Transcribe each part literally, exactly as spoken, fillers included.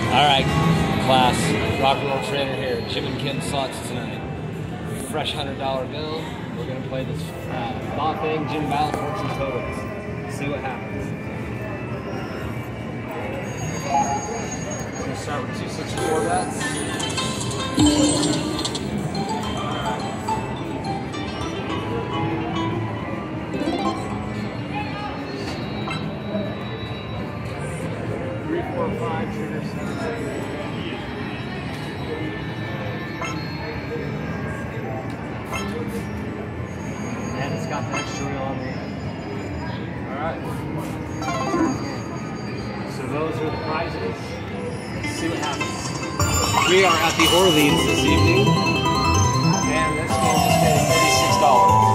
All right, class, rock and roll trainer here. Jim and Kim slots tonight. Fresh one hundred dollar bill. We're gonna play this uh, Bob thing, Jim Ballot, fortune totals. See what happens. We're gonna start with two sixty-four bets. Three, four, five, trigger, seven, seven. And it's got the extra reel on the end. Alright. So those are the prizes. Let's see what happens. We are at the Orleans this evening. And this game just paid thirty-six dollars.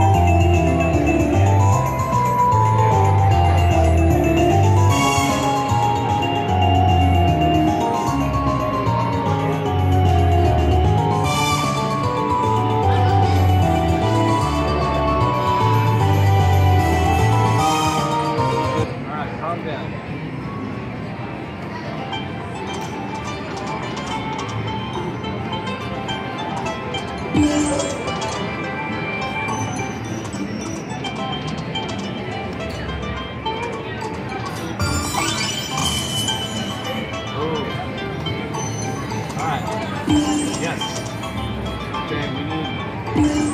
Yes. Okay, we need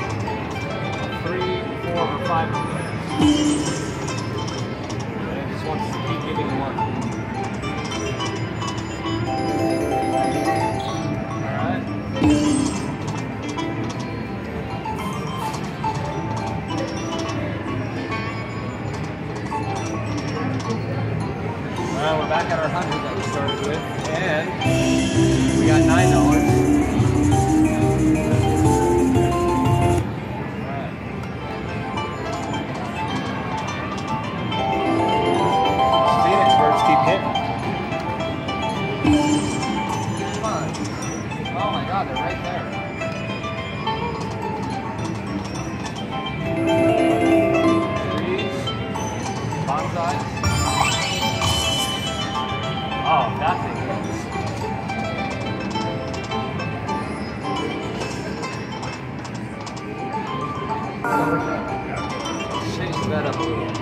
three, four, or five of these. And it just wants to keep giving one. Alright. Well, we're back at our hundred that we started with, and we got nine dollars. Phoenix birds keep hitting. Come on. Oh my God, they're right there. Trees, bonsais. Oh, that thing hits. Change the bed up a little.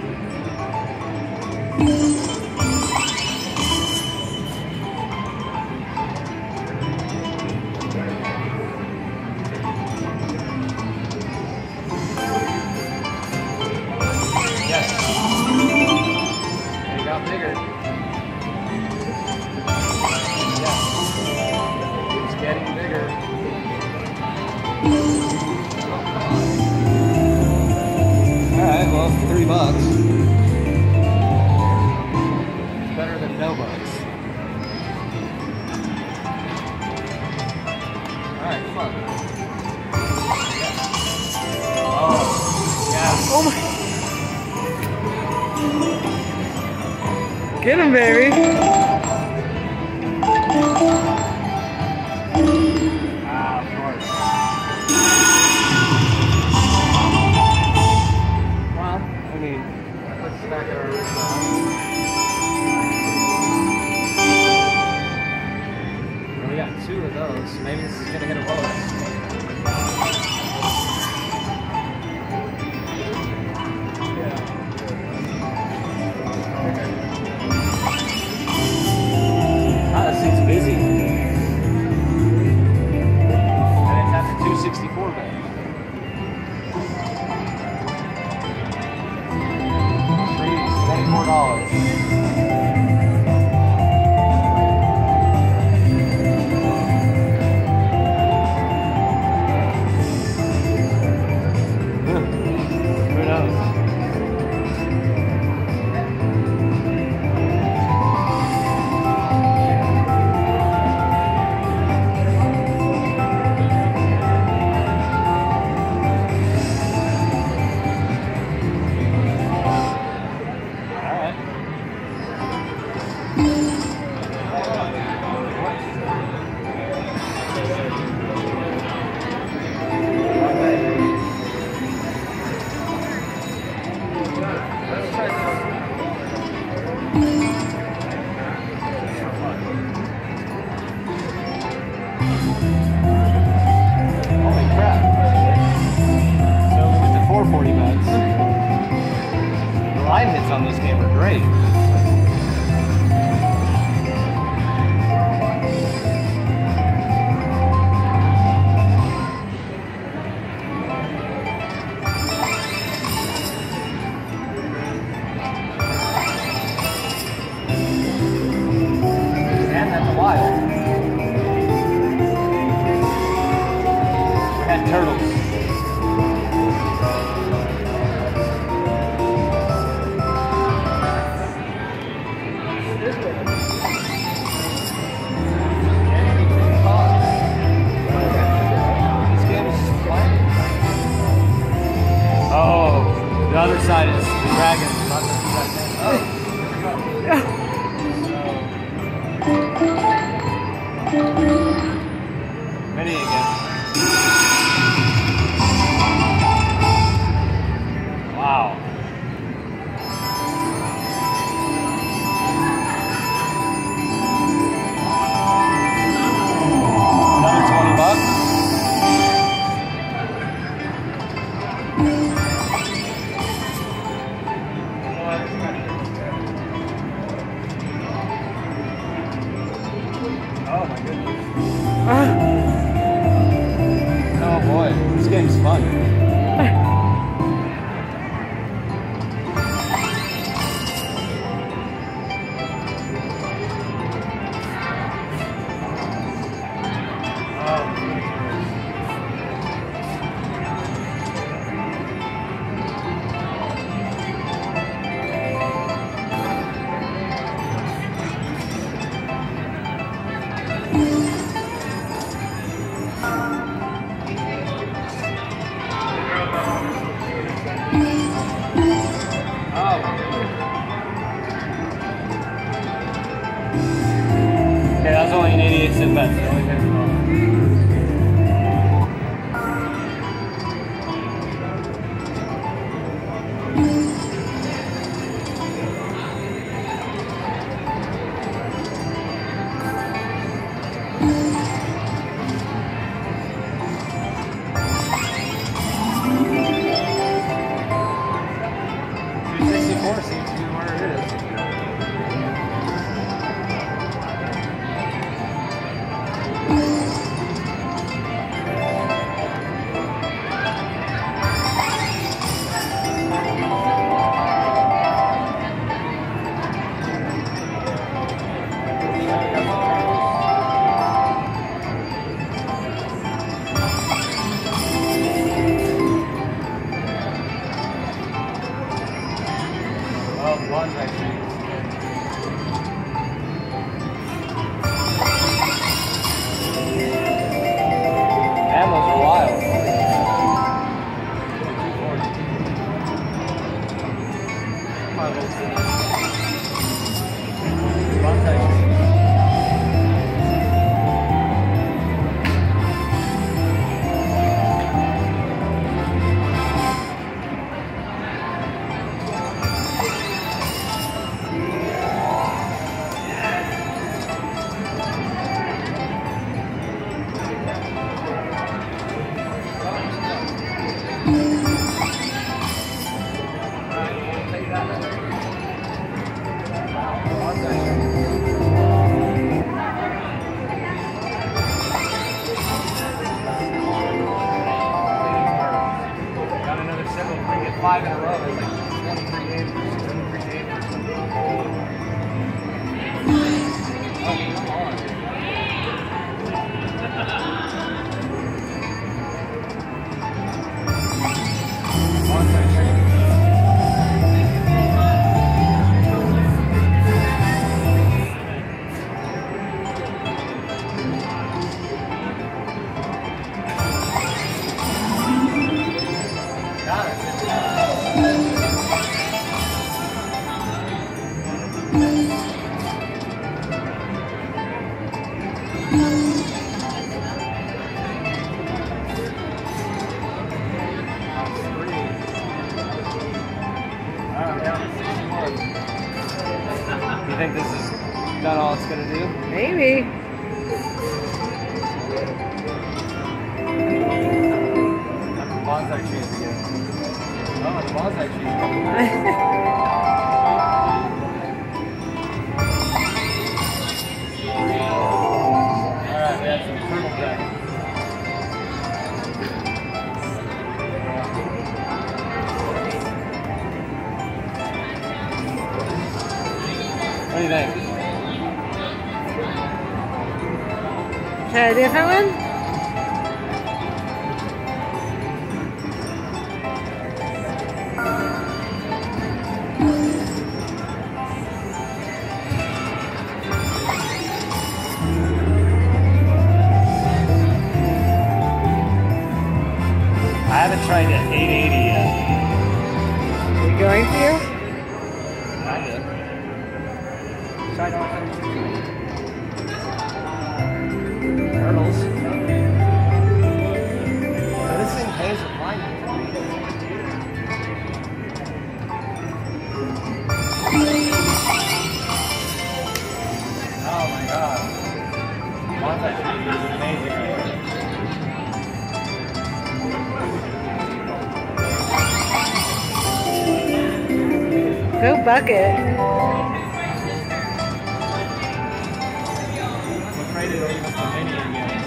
Yes. It got bigger. Yes. It's getting bigger. Alright, well, three bucks. It's better than no bucks. Alright, come on. Yes. Oh, yes. Oh my. Get him, baby. Ah, of course. Well, I mean, let's back at our original. We got two of those. Maybe this is gonna hit a bonus. Yeah. more forty bucks. The line hits on this game are great. Turtles. This game is just fun. Oh, the other side is the dragons. Not the dragons. Oh, Mini again. Wow. Another twenty bucks. Oh my goodness. Oh boy, this game's fun. Okay, that's only an eighty-eight cent bet. So only pays a two sixty-four seems to be where it is. Oh, one's actually. Ammos are wild. One's actually. Five in a row. It's like twenty-three games or twenty-three games or something. Oh, come on. Got it. You think this is done all it's gonna do? Maybe. Bonsai trees again. Oh, the ball's actually coming. Alright, we have some turtle dragons. What do you think? Try a different one? I haven't tried the eight eighty yet. Are you going to? Kinda. Try all kinds of turtles. So this thing pays a fine. Oh my god. Monster is amazing. Go bucket. I'm afraid it'll give us the mini again.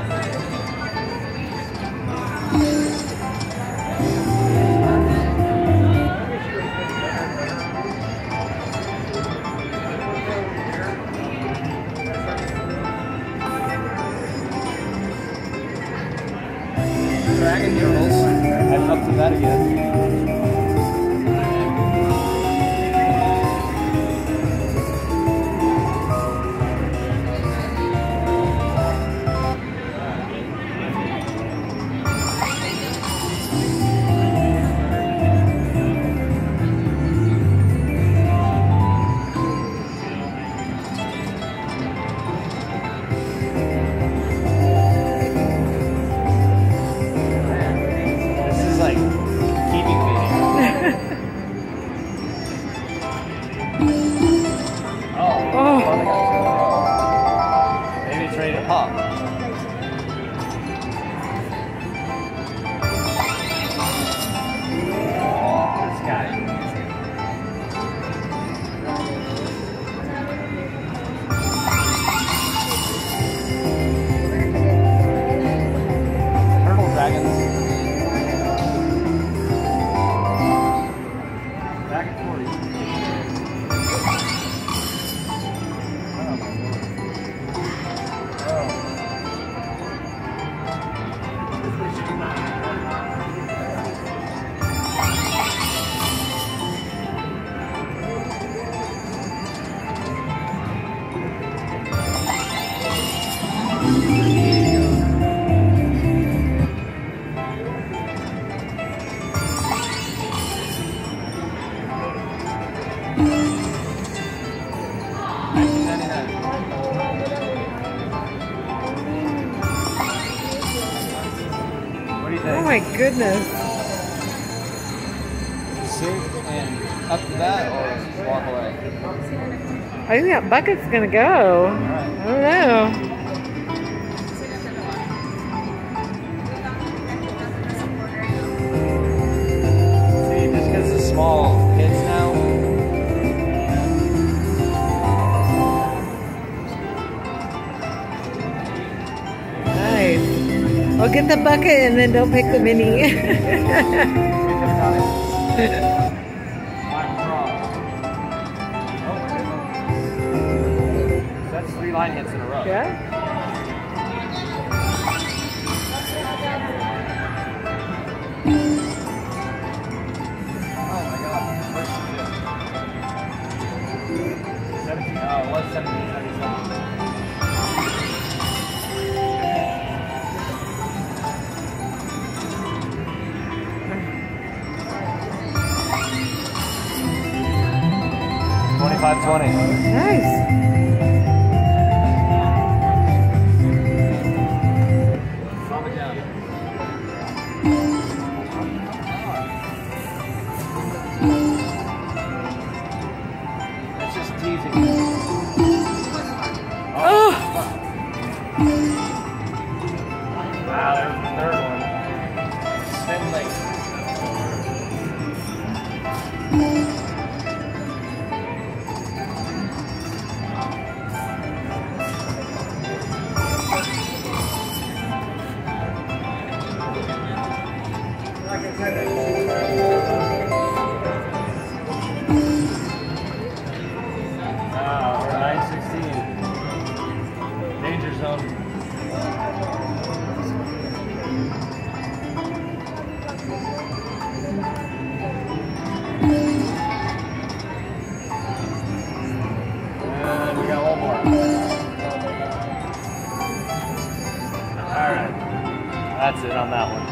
Dragon turtles. I'm up to that again. Oh my goodness. Sit and up to that or walk away? I think that bucket's gonna go. Right. I don't know. See, just because it's small kids now. Nice. Well, get the bucket and then don't pick the mini. That's three line hits in a row. Yeah? Oh my god. seventeen, oh, it was seventeen thirty-seven. twenty-five twenty. Nice. Calm it down. That's just teasing. Oh! Wow, there's the third one. Spin late. in on that one.